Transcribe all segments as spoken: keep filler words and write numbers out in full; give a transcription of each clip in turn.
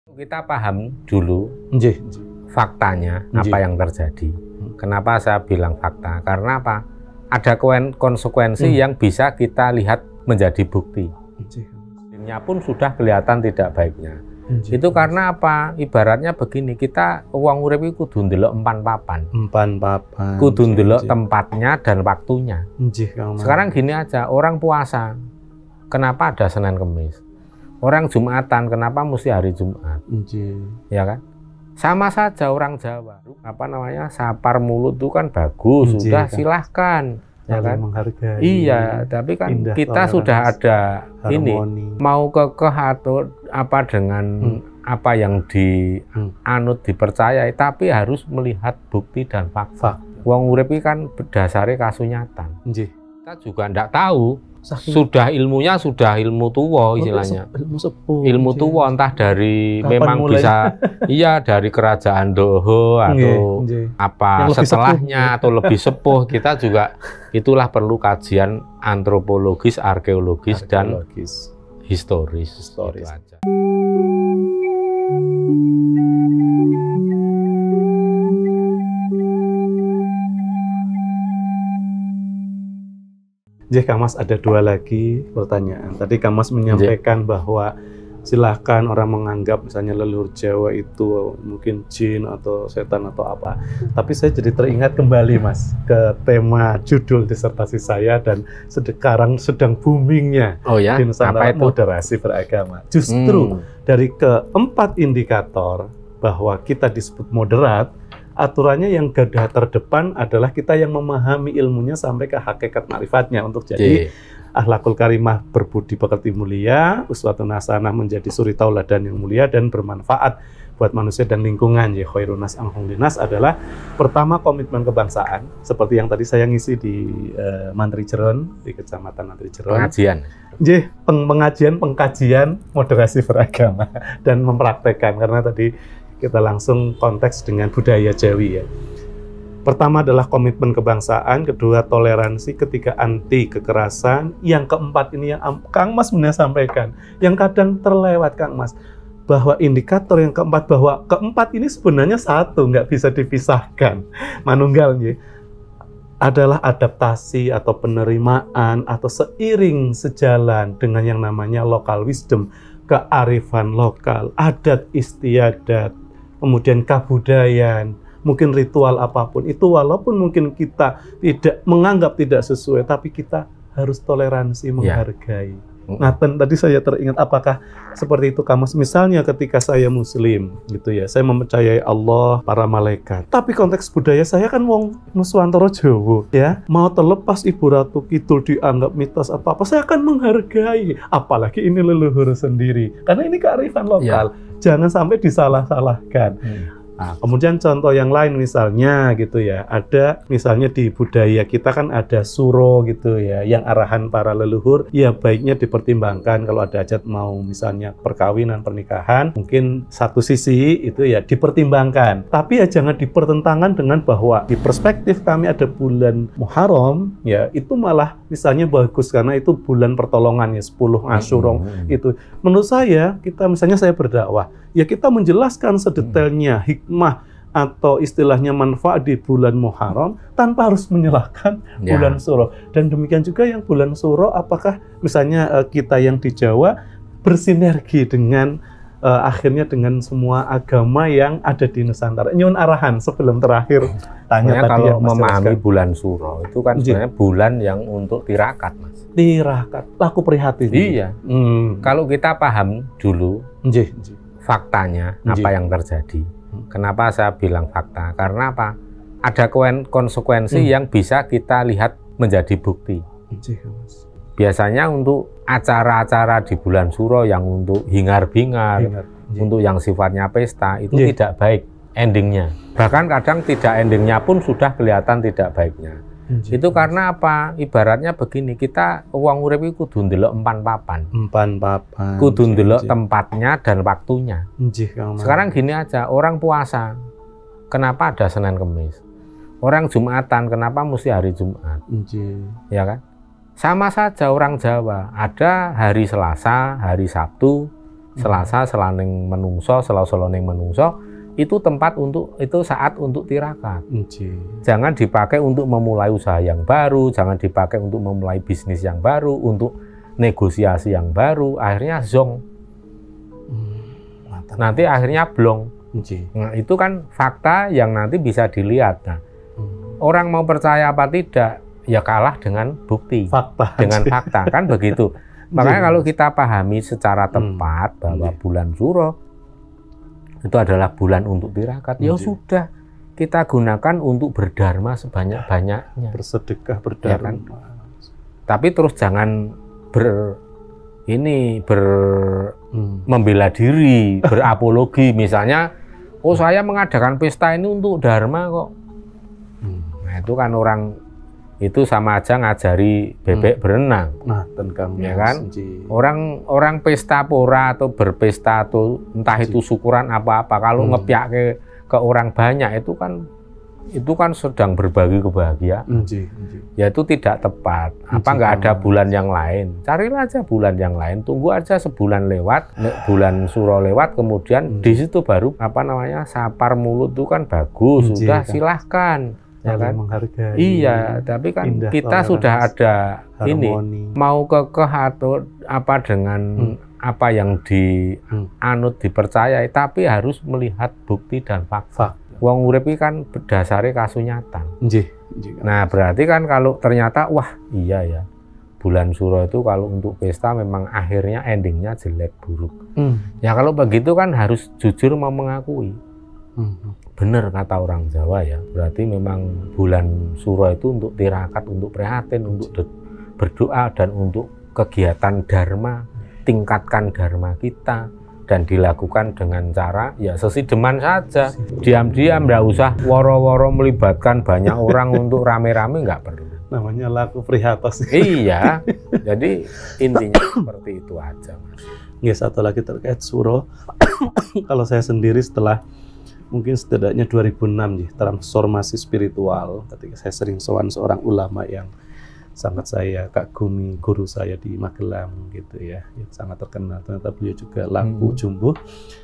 Kita paham dulu Nggih. faktanya, Nggih. apa yang terjadi. Kenapa saya bilang fakta? Karena apa? Ada konsekuensi hmm. yang bisa kita lihat menjadi bukti. Ini pun sudah kelihatan tidak baiknya. Nggih. Itu karena apa? Ibaratnya begini, kita uang urip iku kudu ndelok empan papan. Empan papan. Kudu ndelok tempatnya dan waktunya. Nggih, sekarang gini aja, orang puasa, kenapa ada Senin Kemis? Orang Jumatan, kenapa mesti hari Jumat? Nggih. Ya kan? Sama saja orang Jawa. Apa namanya? Sapar mulut itu kan bagus, Nggih, sudah kan? Silahkan. Ya kan? Menghargai. Iya, tapi kan Indah kita sudah ada harmoni. Ini mau kekeh atau apa dengan hmm. apa yang dianut dipercayai, tapi harus melihat bukti dan fakta. Wong urip kan berdasarkan kasunyatan. Nggih. Kita juga tidak tahu. Saking. Sudah ilmunya sudah ilmu tua istilahnya. Ilmu sepuh. Ilmu tua entah dari Kapan memang mulai? Bisa iya dari kerajaan Doho atau nge, nge. apa setelahnya sepuh, atau lebih sepuh. Kita juga itulah perlu kajian antropologis, arkeologis, arkeologis. dan historis. Historis. Gitu aja. Jadi Kang Mas ada dua lagi pertanyaan. Tadi Kang Mas menyampaikan Jadi. bahwa silahkan orang menganggap misalnya leluhur Jawa itu mungkin jin atau setan atau apa. Tapi saya jadi teringat kembali Mas ke tema judul disertasi saya dan sekarang sedang boomingnya oh ya? di Nusantara moderasi beragama. Justru hmm. dari keempat indikator bahwa kita disebut moderat, aturannya yang garda terdepan adalah kita yang memahami ilmunya sampai ke hakikat ma'rifatnya untuk jadi yeah. akhlakul karimah, berbudi pekerti mulia, uswatun hasanah menjadi suri tauladan yang mulia dan bermanfaat buat manusia dan lingkungan. Ya khairun nas anhum linas adalah pertama komitmen kebangsaan seperti yang tadi saya ngisi di uh, Mantri Jeron di Kecamatan Mantri Jeron. Pengajian. Nggih, peng pengajian, pengkajian moderasi beragama dan mempraktekkan karena tadi kita langsung konteks dengan budaya Jawi ya. Pertama adalah komitmen kebangsaan, kedua toleransi, ketiga anti kekerasan, yang keempat ini yang Kang Mas benar sampaikan, yang kadang terlewat Kang Mas, bahwa indikator yang keempat, bahwa keempat ini sebenarnya satu, nggak bisa dipisahkan. Manunggal ya, adalah adaptasi atau penerimaan atau seiring sejalan dengan yang namanya local wisdom, kearifan lokal, adat istiadat, kemudian kebudayaan, mungkin ritual apapun itu, walaupun mungkin kita tidak menganggap tidak sesuai, tapi kita harus toleransi, menghargai. Ya. Nah, tadi saya teringat, apakah seperti itu Kang Mas? Misalnya ketika saya Muslim, gitu ya, saya mempercayai Allah, para malaikat. Tapi konteks budaya saya kan wong Nuswantara Jawa, ya. Mau terlepas Ibu Ratu Kidul dianggap mitos atau apa, saya akan menghargai. Apalagi ini leluhur sendiri, karena ini kearifan lokal. Ya. Jangan sampai disalah-salahkan. Hmm. Nah, kemudian contoh yang lain misalnya gitu ya, ada misalnya di budaya kita kan ada suro gitu ya, yang arahan para leluhur, ya baiknya dipertimbangkan kalau ada hajat mau misalnya perkawinan, pernikahan, mungkin satu sisi itu ya dipertimbangkan. Tapi ya jangan dipertentangan dengan bahwa di perspektif kami ada bulan Muharram, ya itu malah misalnya bagus karena itu bulan pertolongan ya, sepuluh Asyura hmm. itu. Menurut saya, kita misalnya saya berdakwah, ya kita menjelaskan sedetailnya hikmah atau istilahnya manfaat di bulan Muharram tanpa harus menyalahkan ya. bulan Suro. Dan demikian juga yang bulan Suro, apakah misalnya uh, kita yang di Jawa bersinergi dengan uh, akhirnya dengan semua agama yang ada di Nusantara. Nyun arahan sebelum terakhir tanya sebenarnya tadi kalau yang memahami bulan Suro itu kan sebenarnya bulan yang untuk tirakat Mas. Tirakat, laku prihatin. Iya. Hmm. Kalau kita paham dulu Nggih. faktanya, Nggih. apa yang terjadi. Kenapa saya bilang fakta? Karena apa? Ada konsekuensi hmm. yang bisa kita lihat menjadi bukti. Nggih. Biasanya untuk acara-acara di bulan Suro yang untuk hingar-bingar, untuk yang sifatnya pesta, itu Nggih. tidak baik endingnya. Bahkan kadang tidak endingnya pun sudah kelihatan tidak baiknya. Nggih. Itu karena apa? Ibaratnya begini, kita uang urip itu kudu ndelok empan papan. Empan papan. Kudu ndelok tempatnya dan waktunya. Nggih, sekarang gini aja, orang puasa, kenapa ada Senin Kemis? Orang Jumatan, kenapa mesti hari Jumat? Nggih. Ya kan? Sama saja orang Jawa, ada hari Selasa, hari Sabtu, Selasa selaning menungso, sela-selaning menungso, itu tempat untuk itu saat untuk tirakat. Nggih. Jangan dipakai untuk memulai usaha yang baru, jangan dipakai untuk memulai bisnis yang baru, untuk negosiasi yang baru, akhirnya zong. Hmm, nanti akhirnya blong. Nggih. Nah, itu kan fakta yang nanti bisa dilihat. Nah, hmm. orang mau percaya apa tidak, ya kalah dengan bukti. Fakta. Dengan fakta, kan begitu. Makanya kalau kita pahami secara tepat hmm. bahwa bulan Suro itu adalah bulan untuk tirakat, ya sudah kita gunakan untuk berdharma sebanyak-banyaknya. Bersedekah, berdharma. Ya kan? Tapi terus jangan ber ini ber hmm. membela diri, berapologi. Misalnya, oh saya mengadakan pesta ini untuk dharma kok. Hmm. Nah itu kan orang itu sama aja ngajari bebek hmm. berenang. Nah, kami ya kan? Orang orang pesta pora atau berpesta atau entah Ji. itu syukuran apa-apa, kalau hmm. ngepiak ke ke orang banyak itu kan itu kan sedang berbagi kebahagiaan. Ji. Ji. Ya itu tidak tepat. Apa nggak ada bulan yang lain? Carilah aja bulan yang lain. Tunggu aja sebulan lewat, bulan Suro lewat, kemudian Ji. di situ baru apa namanya sapar mulut itu kan bagus. Ji. Sudah silahkan. Ya kan? Menghargai. Iya, tapi kan kita sudah ada harmoni. Ini mau kekeh atau apa dengan hmm. apa yang dianut hmm. dipercayai, tapi harus melihat bukti dan fakta. Wong urip iki kan berdasare kasunyatan. Nggih. Nah, berarti kan kalau ternyata wah, iya ya. Bulan Suro itu kalau untuk pesta memang akhirnya endingnya jelek buruk. Hmm. Ya kalau begitu kan harus jujur mau mengakui. Hmm. Benar kata orang Jawa ya, berarti memang bulan Suro itu untuk tirakat, untuk prihatin, untuk berdoa dan untuk kegiatan dharma, tingkatkan dharma kita dan dilakukan dengan cara ya sesideman saja, diam-diam, nggak usah woro-woro melibatkan banyak orang untuk rame-rame, nggak perlu. Namanya laku prihatos. Iya, jadi intinya seperti itu aja, Mas. Ya, satu lagi terkait Suro, kalau saya sendiri setelah mungkin setidaknya dua ribu enam ya, transformasi spiritual ketika saya sering sowan seorang ulama yang sangat saya kagumi, guru saya di Magelang gitu ya, yang sangat terkenal, ternyata beliau juga laku hmm. jumbuh.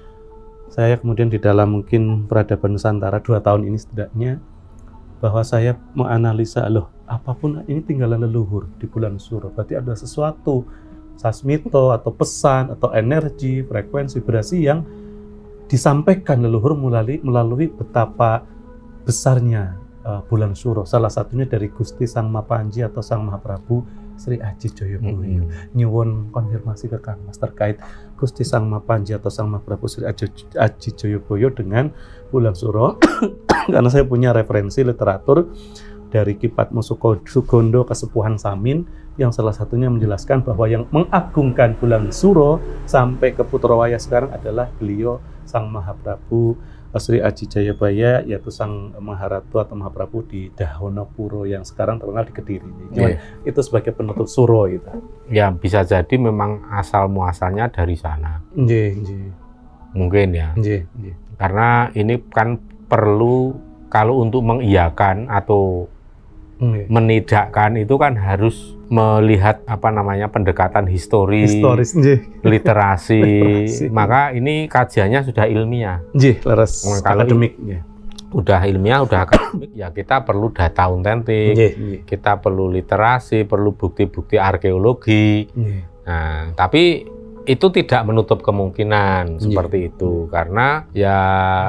Saya kemudian di dalam mungkin peradaban Nusantara dua tahun ini setidaknya, bahwa saya menganalisa, loh apapun ini tinggalan leluhur di bulan Suro, berarti ada sesuatu sasmito atau pesan atau energi, frekuensi, vibrasi yang disampaikan leluhur melalui melalui betapa besarnya uh, bulan Suro. Salah satunya dari Gusti Sang Mapanji atau Sang Mahaprabu Sri Aji Joyoboyo. Mm-hmm. Nyuwun konfirmasi ke Kang Mas terkait Gusti Sang Mapanji atau Sang Mahaprabu Sri Aji, Aji Joyoboyo dengan bulan Suro. Karena saya punya referensi literatur dari Kipatmu Sugondo Kesepuhan Samin yang salah satunya menjelaskan bahwa yang mengagungkan bulan Suro sampai ke Putrawaya sekarang adalah beliau Sang Mahaprabu Sri Aji Jayabaya, yaitu Sang Maharatu atau Mahaprabu di Dahonopuro yang sekarang terkenal di Kediri. Cuma yeah. itu sebagai penutup Suro itu. Ya bisa jadi memang asal muasalnya dari sana. Yeah, yeah. Mungkin ya. Yeah, yeah. Karena ini kan perlu kalau untuk mengiyakan atau yeah. menidakkan itu kan harus melihat apa namanya pendekatan historis, historis literasi. literasi. Maka ini kajiannya sudah ilmiah. Nggih, leres nah, kalau akademik. Il, udah ilmiah, udah akademik, ya kita perlu data autentik, nggih, nggih. Kita perlu literasi, perlu bukti-bukti arkeologi. Nggih. Nah, tapi itu tidak menutup kemungkinan nggih. Seperti itu, karena ya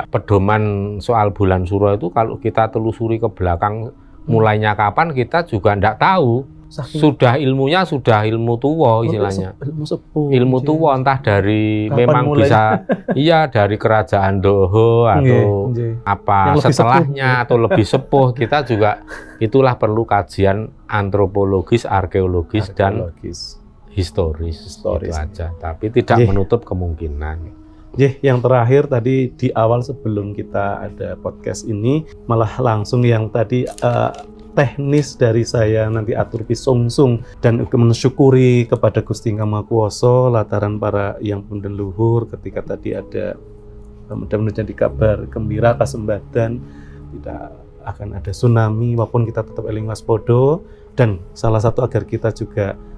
pedoman soal bulan Suro itu kalau kita telusuri ke belakang mulainya kapan kita juga tidak tahu. Saking sudah ilmunya sudah ilmu tua istilahnya. Ilmu sepuh. Ilmu tua entah dari kapan memang mulai? Bisa iya dari kerajaan Doho atau nge, nge. apa setelahnya sepuh. Atau lebih sepuh, kita juga itulah perlu kajian antropologis, arkeologis, arkeologis. dan historis, historis. Itu aja. Tapi tidak nge. menutup kemungkinan. Jeh, yang terakhir tadi di awal sebelum kita ada podcast ini malah langsung yang tadi uh, teknis dari saya nanti atur pisungsung dan mensyukuri kepada Gusti Kamakuwasa lataran para yang punden luhur ketika tadi ada mudah-mudahan di kabar gembira kasembadan tidak akan ada tsunami maupun kita tetap eling waspada dan salah satu agar kita juga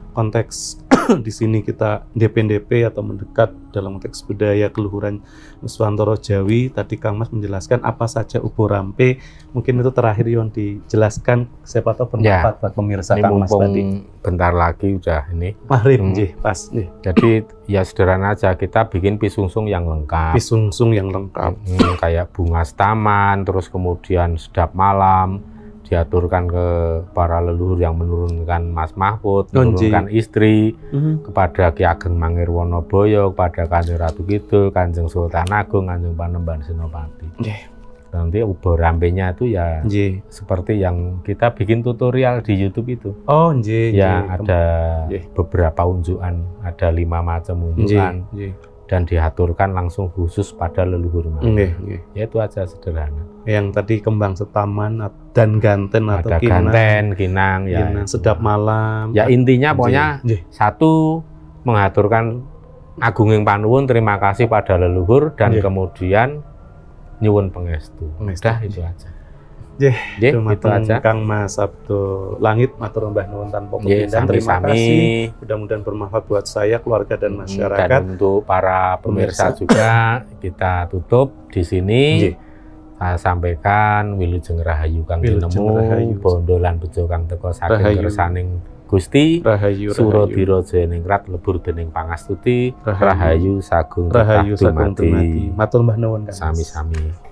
konteks di sini kita D P N D P atau mendekat dalam konteks budaya keluhuran Nuswantara Jawi. Tadi Kang Mas menjelaskan apa saja Ubo Rampe. Mungkin itu terakhir yang dijelaskan, siapa tahu bermanfaat ya, buat pemirsa ini Kang Mas tadi. Bentar lagi udah ini Maghrib, hmm. jih, pas. Jih. Jadi ya sederhana aja, kita bikin pisungsung yang lengkap. Pisungsung yang lengkap. Hmm, kayak bunga staman, terus kemudian sedap malam, diaturkan ke para leluhur yang menurunkan Mas Mahfud, menurunkan istri, mm-hmm. kepada Ki Ageng Mangirwonoboyo, kepada Kanjeng Ratu Kidul, Kanjeng Sultan Agung, Kanjeng Panembahan Senopati. Yeah. Nanti Ubo Rampenya itu ya yeah. seperti yang kita bikin tutorial di YouTube itu. Oh, yeah, ya yeah. ada yeah. beberapa unjukan, ada lima macam unjukan. Yeah, yeah. Dan diaturkan langsung khusus pada leluhur mana. Okay, okay. Ya itu aja sederhana. Yang tadi kembang setaman dan ganten atau ada kinang. ganten, kinang, ya. Kinang, sedap malam. Ya intinya pokoknya Jee. satu mengaturkan agunging panuwun terima kasih pada leluhur dan Jee. kemudian nyuwun pangestu. Udah itu aja. Jeh, Jeh, itu aja. Kang Mas Abdul Langit, matur nuwun nuwun tanpa kepindahan. Terima kasih. Mudah-mudahan bermanfaat buat saya, keluarga dan masyarakat. Dan untuk para pemirsa, pemirsa juga kita tutup di sini. Jeh. Saya sampaikan Wilujeng Rahayu Kang Tinemu, bondo lan bejo Kang teka saking kersaning Gusti. Rahayu, Suradira Jayaningrat lebur dening pangastuti. Rahayu, Rahayu sagung Rahayu sagung dumadi. Matur nuwun Kang. Sami-sami.